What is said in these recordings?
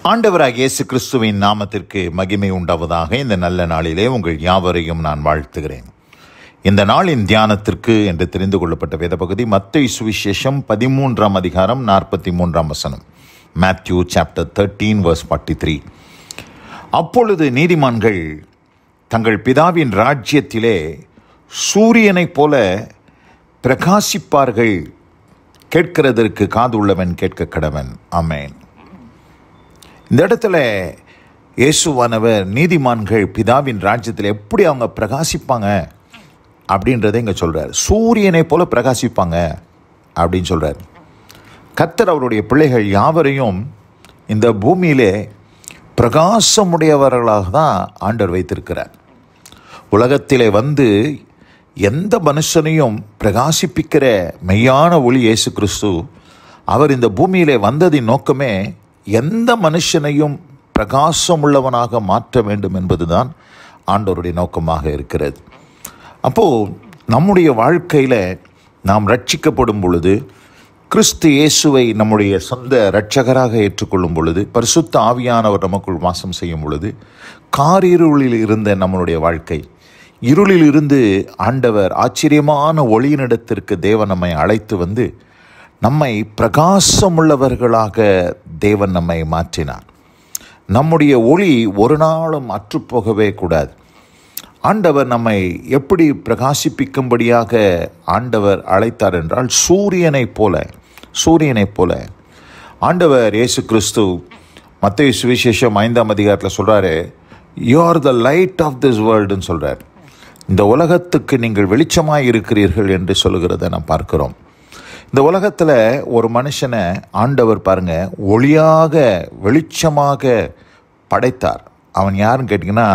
ஆண்டவராகிய இயேசு கிறிஸ்துவின் நாமத்திற்கு மகிமை உண்டாவதாக. இந்த நல்ல நாளிலே உங்கள் யாவரையும் நான் வாழ்த்துகிறேன். இந்த நாளின் தியானத்திற்கு என்று தெரிந்து கொள்ளப்பட்ட வேத பகுதி மத்தேயு சுவிசேஷம் 13ஆம் அதிகாரம் 43ஆம் வசனம். Matthew chapter 13 verse 43. அப்பொழுது நீதிமான்கள் தங்கள் பிதாவின் ராஜ்யத்திலே சூரியனைப் போல பிரகாசிப்பார்கள். கேட்கிறதற்கு காதுள்ளவன் கேட்க கடவன். ஆமென். இந்த இடத்துல இயேசுவானவர் நீதிமான்கள் பிதாவின் ராஜ்யத்தில் எப்படி அவங்க பிரகாசிப்பாங்க அப்படின்றத இங்கே சொல்கிறார். சூரியனை போல பிரகாசிப்பாங்க அப்படின்னு சொல்கிறார். கர்த்தர் அவருடைய பிள்ளைகள் யாவரையும் இந்த பூமியிலே பிரகாசமுடையவர்களாக தான் ஆண்டவர் வைத்திருக்கிறார். உலகத்திலே வந்து எந்த மனுஷனையும் பிரகாசிப்பிக்கிற மெய்யான ஒளி இயேசு கிறிஸ்து. அவர் இந்த பூமியிலே வந்ததின் நோக்கமே எந்த மனுஷனையும் பிரகாசமுள்ளவனாக மாற்ற வேண்டும் என்பதுதான் ஆண்டவருடைய நோக்கமாக இருக்கிறது. அப்போது நம்முடைய வாழ்க்கையில் நாம் ரட்சிக்கப்படும் பொழுது, கிறிஸ்து இயேசுவை நம்முடைய சொந்த இரட்சகராக ஏற்றுக்கொள்ளும் பொழுது, பரிசுத்த ஆவியானவர் நமக்குள் வாசம் செய்யும் பொழுது, காரிருளில் இருந்த நம்மளுடைய வாழ்க்கை, இருளில் இருந்து ஆண்டவர் ஆச்சரியமான ஒளியினிடத்திற்கு தேவன் நம்மை அழைத்து வந்து நம்மை பிரகாசமுள்ளவர்களாக தேவன் நம்மை மாற்றினார். நம்முடைய ஒளி ஒரு நாளும் அற்றுப்போகவே கூடாது. ஆண்டவர் நம்மை எப்படி பிரகாசிப்பிக்கும்படியாக ஆண்டவர் அழைத்தார் என்றால் சூரியனைப் போல ஆண்டவர் இயேசு கிறிஸ்து மத்தேயு சுவிசேஷம் 5ஆம் அதிகாரத்தில் சொல்கிறாரு, you are the light of this வேர்ல்டுன்னு சொல்கிறார். இந்த உலகத்துக்கு நீங்கள் வெளிச்சமாக இருக்கிறீர்கள் என்று சொல்லுகிறத நாம் பார்க்கிறோம். இந்த உலகத்தில் ஒரு மனுஷனை ஆண்டவர் பாருங்க ஒளியாக வெளிச்சமாக படைத்தார். அவன் யாருன்னு கேட்டிங்கன்னா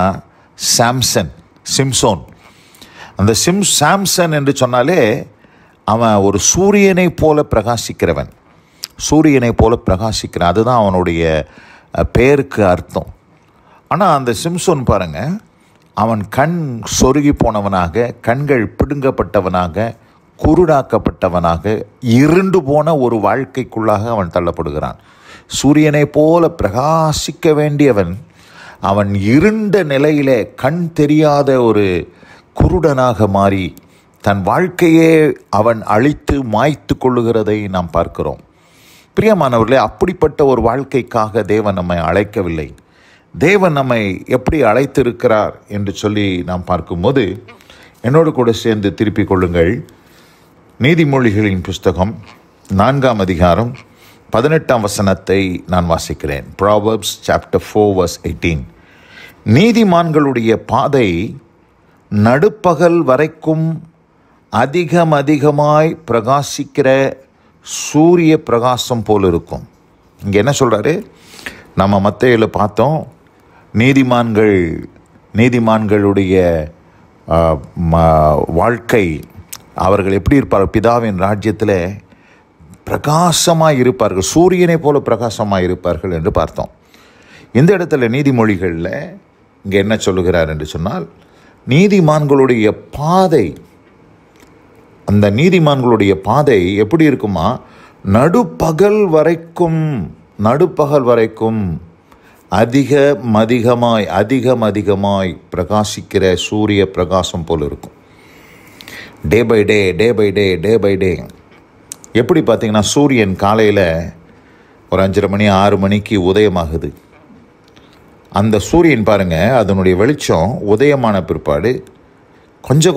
சிம்சோன். அந்த சாம்சன் என்று சொன்னாலே அவன் ஒரு சூரியனை போல பிரகாசிக்கிறவன். அதுதான் அவனுடைய பெயருக்கு அர்த்தம். ஆனால் அந்த சிம்சோன் பாருங்க, அவன் கண் சொருகி போனவனாக, கண்கள் பிடுங்கப்பட்டவனாக, குருடாக்கப்பட்டவனாக, இருண்டு போன ஒரு வாழ்க்கைக்குள்ளாக அவன் தள்ளப்படுகிறான். சூரியனை போல பிரகாசிக்க வேண்டியவன் அவன் இருண்ட நிலையிலே கண் தெரியாத ஒரு குருடனாக மாறி தன் வாழ்க்கையே அவன் அழித்து மாய்த்து கொள்ளுகிறதை நாம் பார்க்கிறோம். பிரியமானவர்களே, அப்படிப்பட்ட ஒரு வாழ்க்கைக்காக தேவன் நம்மை அழைக்கவில்லை. தேவன் நம்மை எப்படி அழைத்திருக்கிறார் என்று சொல்லி நாம் பார்க்கும்போது, என்னோடு கூட சேர்ந்து திருப்பிக் கொள்ளுங்கள். நீதிமொழிகளின் புஸ்தகம் 4ஆம் அதிகாரம் 18ஆம் வசனத்தை நான் வாசிக்கிறேன். Proverbs chapter 4 verse 18. நீதிமான்களுடைய பாதை நடுப்பகல் வரைக்கும் அதிகமாய் பிரகாசிக்கிற சூரிய பிரகாசம் போல் இருக்கும். இங்கே என்ன சொல்கிறாரு? நம்ம மத்தேயுல பார்த்தோம், நீதிமான்களுடைய வாழ்க்கை, அவர்கள் எப்படி இருப்பார்கள்? பிதாவின் ராஜ்யத்தில் பிரகாசமாக இருப்பார்கள், சூரியனை போல பிரகாசமாக இருப்பார்கள் என்று பார்த்தோம். இந்த இடத்துல நீதிமொழிகளில் இங்கே என்ன சொல்லுகிறார் என்று சொன்னால், நீதிமான்களுடைய பாதை, அந்த நீதிமான்களுடைய பாதை எப்படி இருக்குமா? நடுப்பகல் வரைக்கும் அதிகமாய் பிரகாசிக்கிற சூரிய பிரகாசம் போல் இருக்கும். டே பை டே எப்படி பார்த்தீங்கன்னா, சூரியன் காலையில் ஒரு 5:30 மணி 6 மணிக்கு உதயமாகுது. அந்த சூரியன் பாருங்கள், அதனுடைய வெளிச்சம் உதயமான பிற்பாடு கொஞ்சம்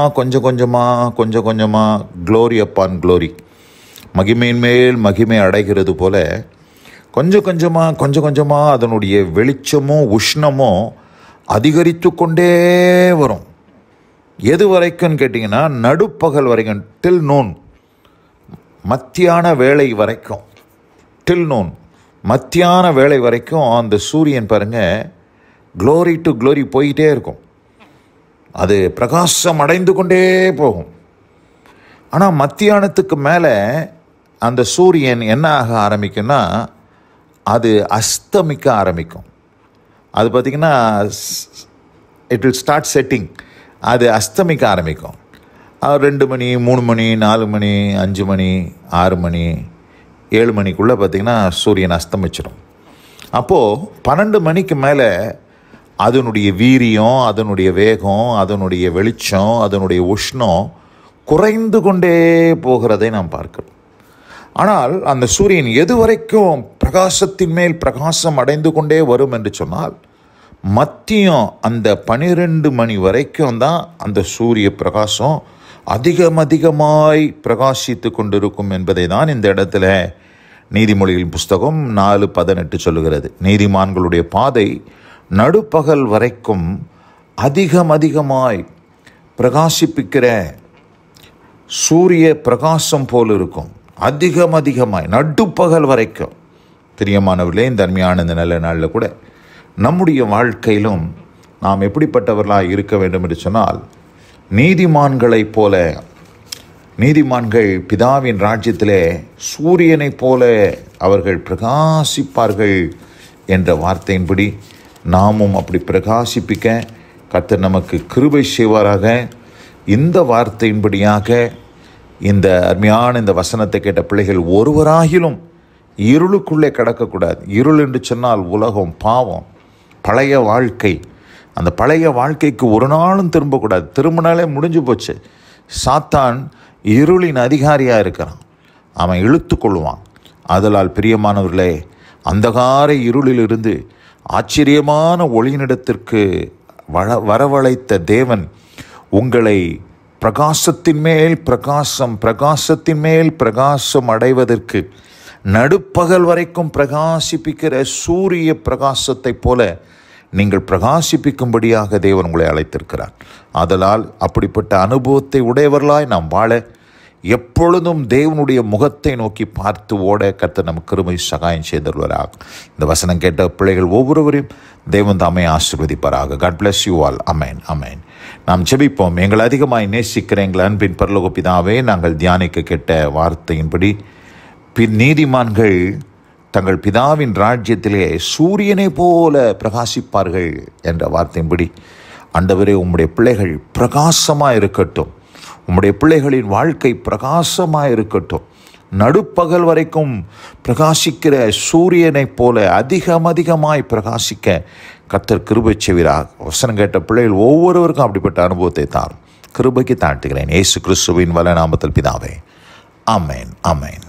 கொஞ்சமாக க்ளோரி அப்பான் க்ளோரி, மகிமையின் மேல் மகிமை அடைகிறது போல கொஞ்சம் கொஞ்சமாக அதனுடைய வெளிச்சமும் உஷ்ணமும் அதிகரித்து கொண்டே வரும். எது வரைக்கும்னு கேட்டிங்கன்னா, நடுப்பகல் வரைக்கும், டில் நூன், மத்தியான வேளை வரைக்கும், மத்தியான வேளை வரைக்கும் அந்த சூரியன் பாருங்கள் க்ளோரி டு க்ளோரி போயிட்டே இருக்கும். அது பிரகாசம் அடைந்து கொண்டே போகும். ஆனால் மத்தியானத்துக்கு மேலே அந்த சூரியன் என்ன ஆக ஆரம்பிக்கும்னா, அது அஸ்தமிக்க ஆரம்பிக்கும். அது பார்த்திங்கன்னா, இட் வில் ஸ்டார்ட் செட்டிங். அது அஸ்தமிக்க ஆரம்பிக்கும். 2 மணி 3 மணி 4 மணி 5 மணி 6 மணி 7 மணிக்குள்ளே பார்த்திங்கன்னா சூரியன் அஸ்தமிச்சிடும். அப்போது 12 மணிக்கு மேலே அதனுடைய வீரியம், அதனுடைய வேகம், அதனுடைய வெளிச்சம், அதனுடைய உஷ்ணம் குறைந்து கொண்டே போகிறதை நாம் பார்க்கிறோம். ஆனால் அந்த சூரியன் எது வரைக்கும் பிரகாசத்தின் மேல் பிரகாசம் அடைந்து கொண்டே வரும் என்று சொன்னால், மத்தியம் அந்த 12 மணி வரைக்கும் தான் அந்த சூரிய பிரகாசம் அதிகமாய் பிரகாசித்து கொண்டிருக்கும் என்பதை தான் இந்த இடத்துல நீதிமொழிகள் புஸ்தகம் 4:18 சொல்லுகிறது. நீதிமான்களுடைய பாதை நடுப்பகல் வரைக்கும் அதிகமாய் பிரகாசிப்பிக்கிற சூரிய பிரகாசம் போல் இருக்கும். அதிகமாய் நடுப்பகல் வரைக்கும். பிரியமானவர்களே, இந்த அருமையான இந்த நல்ல நாளில் கூட நம்முடைய வாழ்க்கையிலும் நாம் எப்படிப்பட்டவர்களாக இருக்க வேண்டும் என்று சொன்னால், நீதிமான்களைப் போல, நீதிமான்கள் பிதாவின் ராஜ்யத்திலே சூரியனைப் போல அவர்கள் பிரகாசிப்பார்கள் என்ற வார்த்தையின்படி நாமும் அப்படி பிரகாசிப்பிக்க கர்த்தர் நமக்கு கிருபை செய்வாராக. இந்த வார்த்தையின்படியாக இந்த அருமையான இந்த வசனத்தை கேட்ட பிள்ளைகள் ஒருவராகிலும் இருளுக்குள்ளே கிடக்கக்கூடாது. இருள் என்று சொன்னால் உலகம், பாவம், பழைய வாழ்க்கை. அந்த பழைய வாழ்க்கைக்கு ஒரு நாளும் திரும்பக்கூடாது. திரும்பினாலே முடிஞ்சு போச்சு. சாத்தான் இருளின் அதிகாரியாக இருக்கிறான். அவன் இழுத்து கொள்வான். ஆதலால் பிரியமானவர்களே, அந்தகார இருளிலிருந்து ஆச்சரியமான ஒளியினிடத்திற்கு வரவழைத்த தேவன் உங்களை பிரகாசத்தின் மேல் பிரகாசம் அடைவதற்கு நடுப்பகல் வரைக்கும் பிரகாசிப்பிக்கிற சூரிய பிரகாசத்தை போல நீங்கள் பிரகாசிப்பிக்கும்படியாக தேவன் உங்களை அழைத்திருக்கிறார். ஆதலால் அப்படிப்பட்ட அனுபவத்தை உடையவர்களாய் நாம் வாழ, எப்பொழுதும் தேவனுடைய முகத்தை நோக்கி பார்த்து ஓட கர்த்தர் நமக்கு கிருபை சகாயம் செய்தருள்வாராக. இந்த வசனம் கேட்ட பிள்ளைகள் ஒவ்வொருவரையும் தேவன் தாமே ஆசீர்வதிப்பாராக. God bless you all. அமேன், அமேன். நாம் ஜெபிப்போம். எங்கள் அதிகமாய் நேசிக்கிற எங்கள் அன்பின் பரலோக பிதாவே, நாங்கள் தியானிக்க கேட்ட வார்த்தையின்படி நீதிமான்கள் தங்கள் பிதாவின் ராஜ்யத்திலே சூரியனை போல பிரகாசிப்பார்கள் என்ற வார்த்தையின்படி ஆண்டவரே, உம்முடைய பிள்ளைகள் பிரகாசமாக இருக்கட்டும். உம்முடைய பிள்ளைகளின் வாழ்க்கை பிரகாசமாக இருக்கட்டும். நடுப்பகல் வரைக்கும் பிரகாசிக்கிற சூரியனைப் போல அதிகமாய் பிரகாசிக்க கர்த்தர் கிருபை செய்வீராக. வசனம் கேட்ட பிள்ளைகள் ஒவ்வொருவருக்கும் அப்படிப்பட்ட அனுபவத்தை தாரும். கிருபைக்கு தாழ்த்துகிறேன். இயேசு கிறிஸ்துவின் வல்ல நாமத்தில் பிதாவே. ஆமென், ஆமென்.